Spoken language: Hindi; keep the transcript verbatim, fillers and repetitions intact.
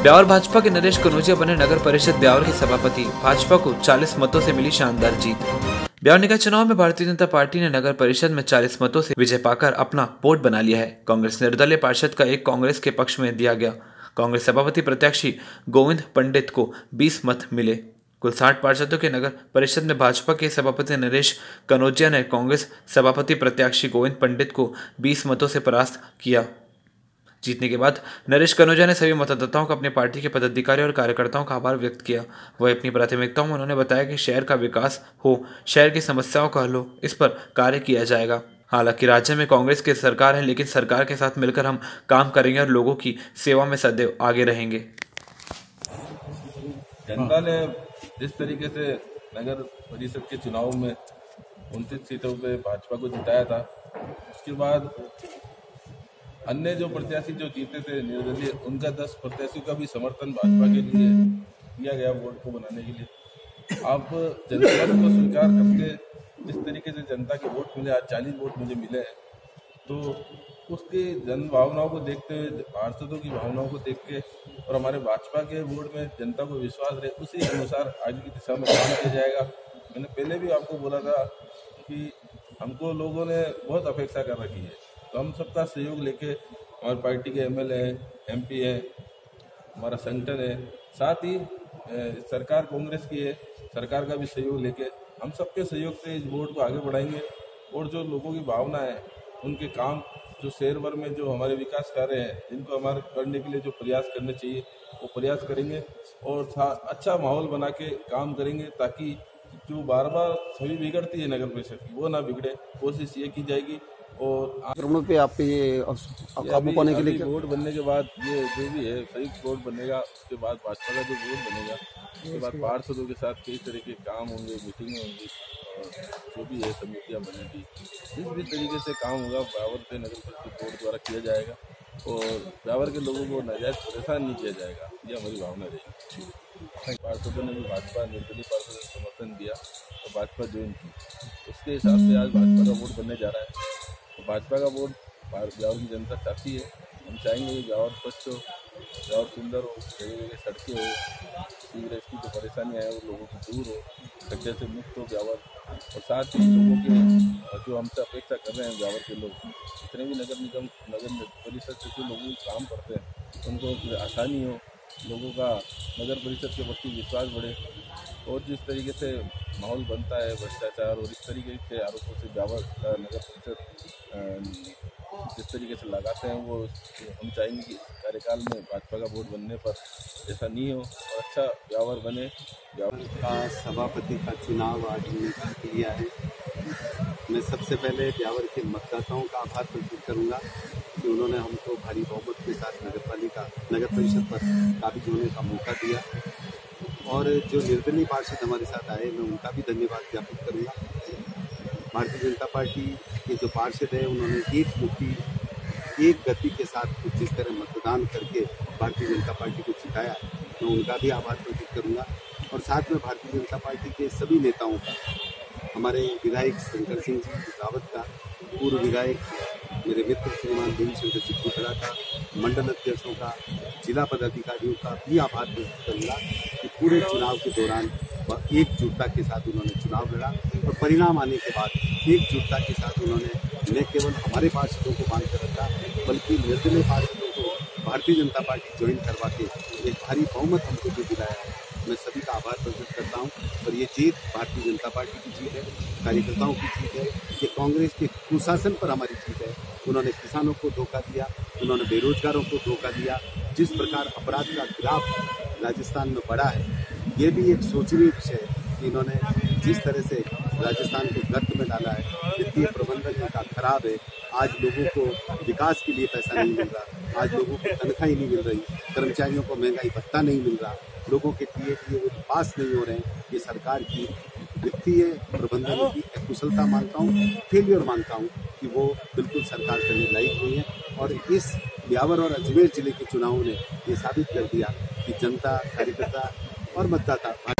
ब्यावर भाजपा के नरेश कनौजिया बने नगर परिषद ब्यावर के सभापति। भाजपा को चालीस मतों से मिली शानदार जीत। ब्यावर निकाय चुनाव में भारतीय जनता पार्टी ने नगर परिषद में चालीस मतों से विजय पाकर अपना वोट बना लिया है। कांग्रेस निर्दलीय पार्षद का एक कांग्रेस के पक्ष में दिया गया। कांग्रेस सभापति प्रत्याशी गोविंद पंडित को बीस मत मिले। कुल साठ पार्षदों के नगर परिषद में भाजपा के सभापति नरेश कनौजिया ने कांग्रेस सभापति प्रत्याशी गोविंद पंडित को बीस मतों से परास्त किया। जीतने के बाद नरेश कनौजिया ने सभी मतदाताओं का अपनी पार्टी के पदाधिकारी और कार्यकर्ताओं का आभार व्यक्त किया। वह अपनी प्राथमिकताओं में उन्होंने बताया कि शहर का विकास हो, शहर की समस्याओं का हल हो, इस पर कार्य किया जाएगा। हालांकि राज्य में कांग्रेस की सरकार है, लेकिन सरकार के साथ मिलकर हम काम करेंगे और लोगों की सेवा में सदैव आगे रहेंगे। जनता ने जिस तरीके से नगर परिषद के चुनाव में उनतीस सीटों पे भाजपा को जिताया था, उसके बाद अन्य जो प्रत्याशी जो जीते थे निर्दलीय, उनका दस प्रत्याशियों का भी समर्थन भाजपा के लिए दिया गया वोट को बनाने के लिए। आप जनता को स्वीकार करके जिस तरीके से जनता के वोट मिले, आज चालीस वोट मुझे मिले हैं, तो उसकी जन भावनाओं को देखते हुए, पार्षदों की भावनाओं को देख के और हमारे भाजपा के वोट में जनता को विश्वास रहे, उसी अनुसार आगे की दिशा में काम किया जाएगा। मैंने पहले भी आपको बोला था कि हमको लोगों ने बहुत अपेक्षा कर रखी है, तो हम सबका सहयोग लेके, हमारी पार्टी के एमएलए हैं, एमपी हैं, हमारा संगठन है, साथ ही सरकार कांग्रेस की है, सरकार का भी सहयोग लेके हम सबके सहयोग से इस बोर्ड को आगे बढ़ाएंगे। और जो लोगों की भावना है, उनके काम जो शहर भर में जो हमारे विकास कार्य हैं, जिनको हमारे करने के लिए जो प्रयास करने चाहिए वो प्रयास करेंगे और अच्छा माहौल बना के काम करेंगे, ताकि जो बार बार छवि बिगड़ती है नगर परिषद की, वो ना बिगड़े। कोशिश ये की जाएगी। और आक्रमण पे आप ये काबू पाने के लिए वोट बनने के बाद ये जो भी है संयुक्त वोट बनेगा, उसके बाद भाजपा का जो वोट बनेगा, उसके बाद पार्षदों के साथ कई तरह के काम होंगे, मीटिंगें होंगी, जो भी है समितियाँ बनेगी, जिस भी तरीके से काम होगा ब्यावर पे नगर परिषद बोर्ड द्वारा किया जाएगा और ब्यावर के लोगों को नाजायज परेशान नहीं किया जाएगा, ये हमारी भावना रहेगी। पार्षदों ने भी भाजपा निर्दलीय पार्षदों को समर्थन दिया और भाजपा ज्वाइन की, उसके हिसाब से आज भाजपा का वोट बनने जा रहा है। तो भाजपा का वोट ब्यावर की जनता चाहती है। हम चाहेंगे कि ब्यावर स्वच्छ हो, ब्यावर सुंदर हो, जगह जगह सड़कें हो, सीवरेज की जो परेशानी है वो लोगों की दूर हो, खड्डे से मुक्त हो ब्यावर। और साथ ही लोगों के जो हमसे अपेक्षा कर रहे हैं ब्यावर के लोग, जितने भी नगर निगम नगर परिषद से जो लोग काम करते हैं, उनको आसानी हो, लोगों का नगर परिषद के प्रति विश्वास बढ़े। और जिस तरीके से माहौल बनता है भ्रष्टाचार और इस तरीके के आरोपों से ब्यावर का नगर परिषद जिस तरीके से लगाते हैं, वो हम चाहेंगे कि कार्यकाल में भाजपा का वोट बनने पर ऐसा नहीं हो और अच्छा ब्यावर बने। ब्यावर का सभापति का चुनाव आज हमने जीत लिया है। मैं सबसे पहले ब्यावर के मतदाताओं का आभार प्रकट करूँगा कि उन्होंने हमको भारी बहुमत के साथ नगर पालिका नगर परिषद पर काबिज होने का मौका दिया। और जो निर्दलीय पार्षद हमारे साथ आए, मैं उनका भी धन्यवाद ज्ञापित करूँगा। भारतीय जनता पार्टी के जो पार्षद हैं, उन्होंने एक मुट्ठी एक गति के साथ जिस तरह मतदान करके भारतीय जनता पार्टी को जिताया, मैं उनका भी आभार प्रकट करूँगा। और साथ में भारतीय जनता पार्टी के सभी नेताओं का, हमारे विधायक शंकर सिंह रावत का, पूर्व विधायक मेरे मित्र श्रीमान देवीशंकर चिट्ठीखड़ा का, मंडल अध्यक्षों का, जिला पदाधिकारियों का भी आभार व्यक्त करूँगा कि पूरे चुनाव के दौरान एकजुटता के साथ उन्होंने चुनाव लड़ा और परिणाम आने के बाद एकजुटता के साथ उन्होंने न केवल हमारे पार्षदों को बांध कर रखा, बल्कि निर्दलीय पार्षदों को भारतीय जनता पार्टी ज्वाइन करवा के एक भारी बहुमत हमको जो दिलाया है, मैं सभी का आभार प्रकट करता हूं। और ये जीत भारतीय जनता पार्टी की जीत है, कार्यकर्ताओं की जीत है, ये कांग्रेस के कुशासन पर हमारी जीत है। उन्होंने किसानों को धोखा दिया, उन्होंने बेरोजगारों को धोखा दिया। जिस प्रकार अपराध का ग्राफ राजस्थान में बढ़ा है, ये भी एक सोचनीय विषय है कि इन्होंने जिस तरह से राजस्थान को गर्त में डाला है, वित्तीय प्रबंधन इनका खराब है। आज लोगों को विकास के लिए पैसा नहीं मिल रहा, आज लोगों को तनख्वाही नहीं मिल रही, कर्मचारियों को महंगाई भत्ता नहीं मिल रहा, लोगों के टीए टीए वो पास नहीं हो रहे हैं। ये सरकार की वित्तीय प्रबंधन की अकुशलता मानता हूँ, फेलियर मानता हूँ कि वो बिल्कुल सरकार करने लायक नहीं है। और इस ब्यावर और अजमेर जिले के चुनावों ने ये साबित कर दिया कि जनता, कार्यकर्ता और मतदाता